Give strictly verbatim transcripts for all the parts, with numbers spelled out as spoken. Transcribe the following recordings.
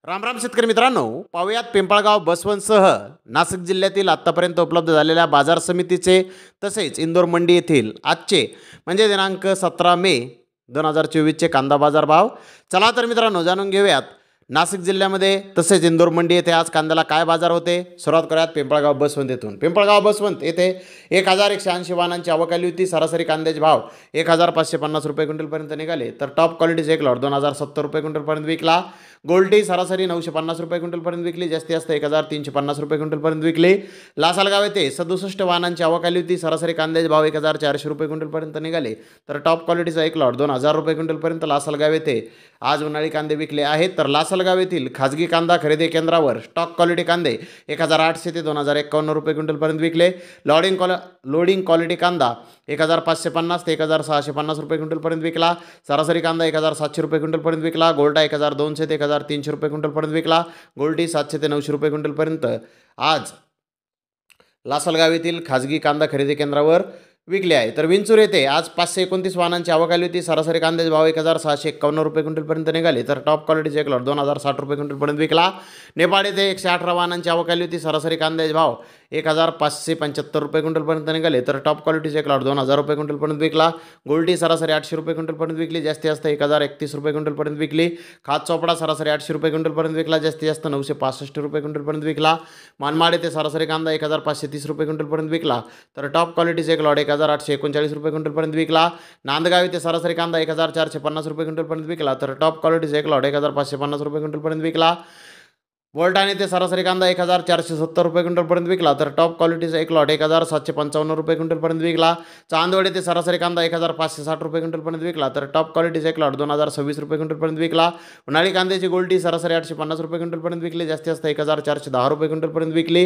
राम राम शेतकरी मित्रांनो, पाहुयात पिंपळगाव बसवंतसह नाशिक जिल्ह्यातील आत्तापर्यंत उपलब्ध झालेल्या बाजार समितीचे तसेच इंदोर मंडी येथील आजचे म्हणजे दिनांक सतरा मे दोन हजार चोवीसचे कांदा बाजार भाव. चला तर मित्रांनो जाणून घेऊयात नाशिक जिल्ह्यामध्ये तसेच इंदोर मंडी येथे आज कांद्याला काय बाजार होते. सुरुवात करूयात पिंपळगाव बसवंत येथून. पिंपळगाव बसवंत येथे एक हजार एकशे ऐंशी वाहनांची आवक आली होती. सरासरी कांद्याचे भाव एक हजार पाचशे पन्नास रुपये क्विंटलपर्यंत निघाले. तर टॉप क्वालिटीचे एक लॉट दोन हजार सत्तर रुपये क्विंटलपर्यंत विकला. गोल्डी सरासरी नऊशे पन्नास रुपये क्विंटलपर्यंत विकली. जास्तीत जास्त एक हजार तीनशे पन्नास रुपये क्विंटलपर्यंत विकली. लासलगाव येथे सदुसष्ट वाहनांची आवक आली होती. सरासरी कांद्याचे भाव एक हजार चारशे रुपये क्विंटलपर्यंत निघाले. तर टॉप क्वालिटीचा एक लॉट दोन हजार रुपये क्विंटलपर्यंत लासलगाव येथे आज उन्हाळी कांदे विकले आहेत. तर लासलगाव येथील खाजगी कांदा खरेदी केंद्रावर स्टॉक क्वालिटी कांदे एक हजार आठशे ते दोन हजार एकावन्न रुपये क्विंटलपर्यंत विकले. लोडिंग क्वाल लोडिंग क्वालिटी कांदा एक हजार पाचशे पन्नास ते एक हजार सहाशे पन्नास रुपये क्विंटलपर्यंत विकला. सरासरी कांदा एक हजार सातशे रुपये क्विंटलपर्यंत विकला. गोल्डा एक हजार दोनशे ते एक हजार तीनशे रुपये क्विंटलपर्यंत विकला. गोल्डी सातशे ते नऊशे रुपये क्विंटलपर्यंत आज लासलगाव येथील खाजगी कांदा खरेदी केंद्रावर विकले आहे. तर विंचूर येथे आज पाचशे एकोणतीस वाहनांची आवक आली होती. सरासरी कांद्याचे भाव एक हजार सहाशे एक्कावन्न रुपये क्विंटलपर्यंत निघाले. तर टॉप क्वालिटीचे एक लॉट दोन हजार साठ रुपये क्विंटलपर्यंत विकला. नेपाळ येथे एकशे अठरा वाहनांची आवक आली होती. सरासरी कांद्याचे भाव एक हजार पाचशे पंच्याहत्तर रुपये क्विंटलपर्यंत निघाले. तर टॉप क्वालिटीचे एक लॉट दोन हजार रुपये क्विंटलपर्यंत विकला. गोल्डी सरासरी आठशे रुपये क्विंटलपर्यंत विकली. जास्तीत जास्त एक हजार एकतीस रुपये क्विंटलपर्यंत विकली. खात चोपडा सरासरी आठशे रुपये क्विंटलपर्यंत विकला. जास्तीत जास्त नऊशे पासष्ट रुपये क्विंटलपर्यंत विकला. मानमाड येथे सरासरी कांदा एक हजार पाचशे तीस रुपये क्विंटलपर्यंत विकला. तर टॉप क्वालिटीचे एक लॉट एक हजार आठशे एकोणचाळीस रुपये क्विंटलपर्यंत विकला. नांदगाव येथे सरासरी कांदा एक हजार चारशे पन्नास रुपये क्विंटलपर्यंत विकला. तर टॉप क्वालिटीचे एक लॉट एक हजार पाचशे पन्नास रुपये क्विंटलपर्यंत विकला. बोलटाण येथे सरासरी कांदा एक हजार चारशे सत्तर रुपये क्विंटलपर्यंत विकला. तर टॉप क्वालिटीचा एक लॉट एक हजार सातशे पंचावन्न रुपये क्विंटलपर्यंत विकला. चांदवड येथे सरासरी कांदा एक हजार पाचशे साठ रुपये क्विंटलपर्यंत विकला. तर टॉप क्वालिटीचा एक लॉट दोन हजार सव्वीस रुपये क्विंटलपर्यंत विकला. उन्हाळी कांद्याची गोल्डी सरासरी आठशे पन्नास रुपये क्विंटलपर्यंत विकली. जास्तीत जास्त एक हजार चारशे दहा रुपये क्विंटलपर्यंत विकली.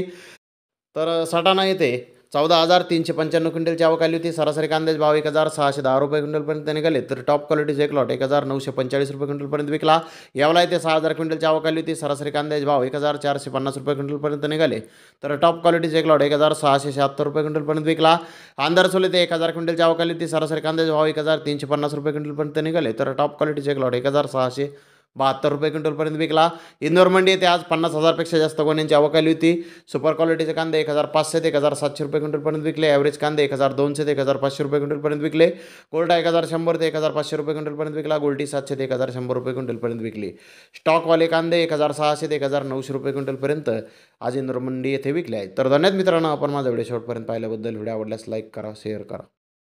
तर सटाणा येथे चौदा हजार तीनशे पंच्याण्णव क्विंटलची आवक आली होती. सरासरी कांद्याचे भाव एक हजार सहाशे दहा रुपये क्विंटलपर्यंत निघाले. तर टॉप क्वालिटीचे एक लॉट एक हजार नऊशे पंचेचाळीस रुपये क्विंटलपर्यंत विकला. यावला येथे सहा हजार क्विंटलची आवक आली होती. सरासरी कांद्याचे भाव एक हजार चारशे पन्नास रुपये क्विंटलपर्यंत निघाले. तर टॉप क्वालिटीचे एक लॉट एक हजार सहाशे शहात्तर रुपये क्विंटलपर्यंत विकला. आंधरसोल येथे एक हजार क्विंटलची आवक आली होती. सरासरी कांद्याचे भाव एक हजार तीनशे पन्नास रुपये क्विंटलपर्यंत निघाले. तर टॉप क्वालिटीचे एक लॉट एक हजार सहाशे बहात्तर रुपये क्विंटलपर्यंत विकला. इंदोर मंडी येथे आज पन्नास हजारपेक्षा जास्त गोण्यांची आवक आली होती. सुपर क्वालिटीचे कांदे एक हजार पाचशे ते एक हजार सातशे रुपये क्विंटलपर्यंत विकले. ॲव्हरेज कांदे एक हजार दोनशे ते एक हजार पाचशे रुपये क्विंटलपर्यंत विकले. गोल्डा एक हजार शंभर ते एक हजार पाचशे रुपये क्विंटलपर्यंत विकला. गोल्डी सातशे ते एक हजार शंभर रुपये क्विंटलपर्यंत विकली. स्टॉकवाले कांदे एक हजार सहाशे ते एक हजार नऊशे रुपये क्विंटलपर्यंत आज इंदोर मंडी येथे विकले आहेत. तर धन्यवाद मित्रांनो, आपण माझा व्हिडिओ शेवटपर्यंत पाहिल्याबद्दल. व्हिडिओ आवडल्यास लाईक करा, शेअर करा.